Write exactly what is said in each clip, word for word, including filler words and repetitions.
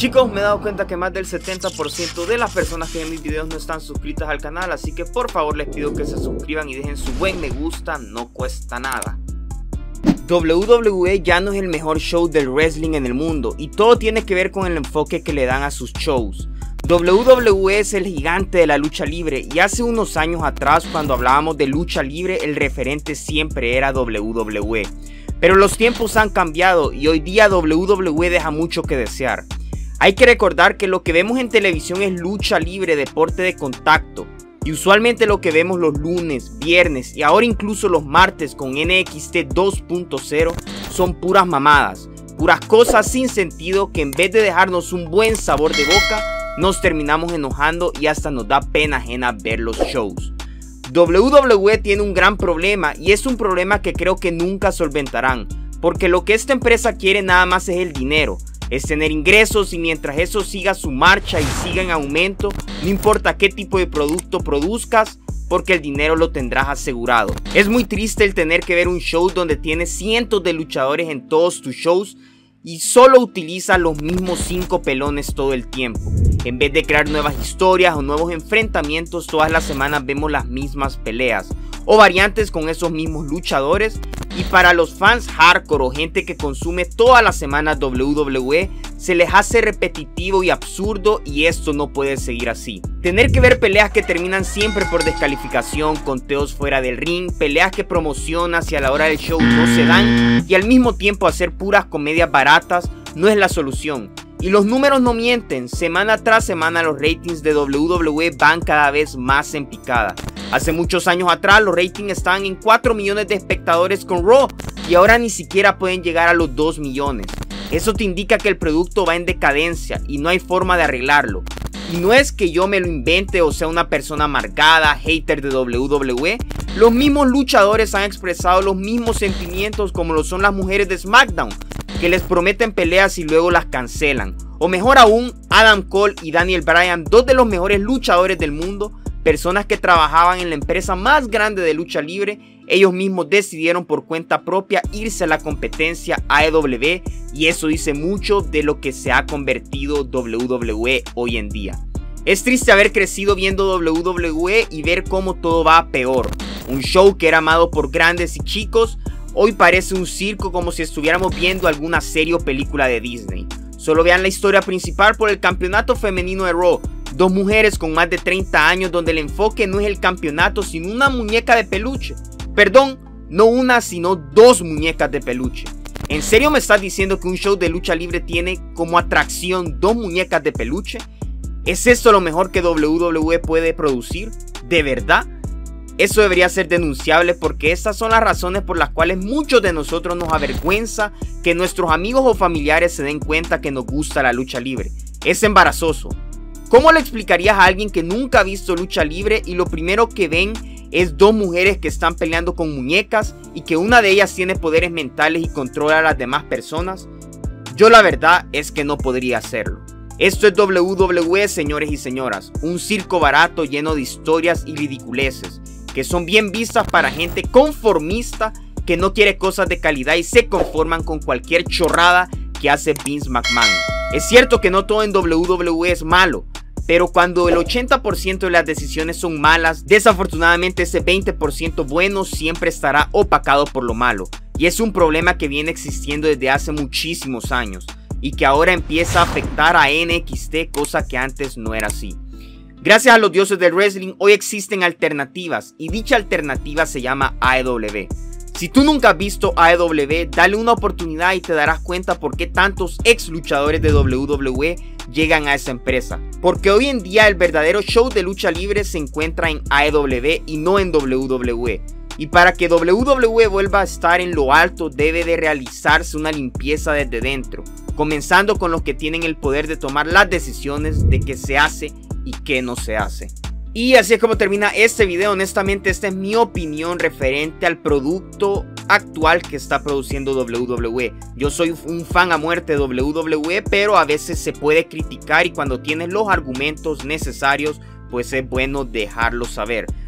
Chicos, me he dado cuenta que más del setenta por ciento de las personas que ven mis videos no están suscritas al canal, así que por favor les pido que se suscriban y dejen su buen me gusta, no cuesta nada. doble u doble u E ya no es el mejor show del wrestling en el mundo y todo tiene que ver con el enfoque que le dan a sus shows. doble u doble u E es el gigante de la lucha libre y hace unos años atrás, cuando hablábamos de lucha libre, el referente siempre era doble u doble u E. Pero los tiempos han cambiado y hoy día doble u doble u E deja mucho que desear. Hay que recordar que lo que vemos en televisión es lucha libre, deporte de contacto. Y usualmente lo que vemos los lunes, viernes y ahora incluso los martes con N X T dos punto cero son puras mamadas. Puras cosas sin sentido que en vez de dejarnos un buen sabor de boca, nos terminamos enojando y hasta nos da pena ajena ver los shows. doble u doble u E tiene un gran problema y es un problema que creo que nunca solventarán. Porque lo que esta empresa quiere nada más es el dinero. Es tener ingresos y mientras eso siga su marcha y siga en aumento, no importa qué tipo de producto produzcas, porque el dinero lo tendrás asegurado. Es muy triste el tener que ver un show donde tienes cientos de luchadores en todos tus shows y solo utiliza los mismos cinco pelones todo el tiempo. En vez de crear nuevas historias o nuevos enfrentamientos, todas las semanas vemos las mismas peleas o variantes con esos mismos luchadores. Y para los fans hardcore o gente que consume todas las semanas doble u doble u E, se les hace repetitivo y absurdo y esto no puede seguir así. Tener que ver peleas que terminan siempre por descalificación, conteos fuera del ring, peleas que promocionas y a la hora del show no se dan y al mismo tiempo hacer puras comedias baratas no es la solución. Y los números no mienten, semana tras semana los ratings de doble u doble u E van cada vez más en picada. Hace muchos años atrás los ratings estaban en cuatro millones de espectadores con Raw y ahora ni siquiera pueden llegar a los dos millones. Eso te indica que el producto va en decadencia y no hay forma de arreglarlo. Y no es que yo me lo invente o sea una persona amargada, hater de doble u doble u E. Los mismos luchadores han expresado los mismos sentimientos como lo son las mujeres de SmackDown, que les prometen peleas y luego las cancelan. O mejor aún, Adam Cole y Daniel Bryan, dos de los mejores luchadores del mundo, personas que trabajaban en la empresa más grande de lucha libre, ellos mismos decidieron por cuenta propia irse a la competencia A E W E y eso dice mucho de lo que se ha convertido doble u doble u E hoy en día. Es triste haber crecido viendo doble u doble u E y ver cómo todo va a peor. Un show que era amado por grandes y chicos, hoy parece un circo como si estuviéramos viendo alguna serie o película de Disney. Solo vean la historia principal por el campeonato femenino de Raw. Dos mujeres con más de treinta años donde el enfoque no es el campeonato sino una muñeca de peluche. Perdón, no una sino dos muñecas de peluche. ¿En serio me estás diciendo que un show de lucha libre tiene como atracción dos muñecas de peluche? ¿Es esto lo mejor que doble u doble u E puede producir? ¿De verdad? Eso debería ser denunciable porque estas son las razones por las cuales muchos de nosotros nos avergüenza que nuestros amigos o familiares se den cuenta que nos gusta la lucha libre. Es embarazoso. ¿Cómo le explicarías a alguien que nunca ha visto lucha libre y lo primero que ven es dos mujeres que están peleando con muñecas y que una de ellas tiene poderes mentales y controla a las demás personas? Yo la verdad es que no podría hacerlo. Esto es doble u doble u E, señores y señoras, un circo barato lleno de historias y ridiculeces que son bien vistas para gente conformista que no quiere cosas de calidad y se conforman con cualquier chorrada que hace Vince McMahon. Es cierto que no todo en doble u doble u E es malo, pero cuando el ochenta por ciento de las decisiones son malas, desafortunadamente ese veinte por ciento bueno siempre estará opacado por lo malo. Y es un problema que viene existiendo desde hace muchísimos años y que ahora empieza a afectar a N X T, cosa que antes no era así. Gracias a los dioses del wrestling, hoy existen alternativas y dicha alternativa se llama A E W E. Si tú nunca has visto A E W E, dale una oportunidad y te darás cuenta por qué tantos ex luchadores de doble u doble u E llegan a esa empresa. Porque hoy en día el verdadero show de lucha libre se encuentra en A E W E y no en doble u doble u E. Y para que doble u doble u E vuelva a estar en lo alto debe de realizarse una limpieza desde dentro, comenzando con los que tienen el poder de tomar las decisiones de qué se hace y qué no se hace. Y así es como termina este video. Honestamente esta es mi opinión referente al producto actual que está produciendo doble u doble u E. Yo soy un fan a muerte de doble u doble u E, pero a veces se puede criticar y cuando tienes los argumentos necesarios pues es bueno dejarlo saber.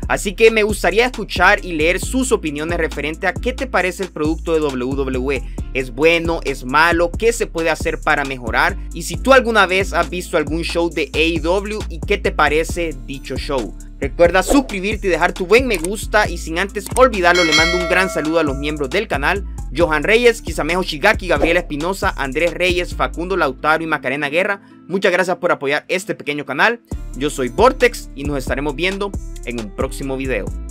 Así que me gustaría escuchar y leer sus opiniones referente a qué te parece el producto de doble u doble u E. ¿Es bueno? ¿Es malo? ¿Qué se puede hacer para mejorar? Y si tú alguna vez has visto algún show de A E W y qué te parece dicho show. Recuerda suscribirte y dejar tu buen me gusta, y sin antes olvidarlo le mando un gran saludo a los miembros del canal: Johan Reyes, Kisamejo Shigaki, Gabriela Espinosa, Andrés Reyes, Facundo Lautaro y Macarena Guerra. Muchas gracias por apoyar este pequeño canal. Yo soy Vortex y nos estaremos viendo en un próximo video.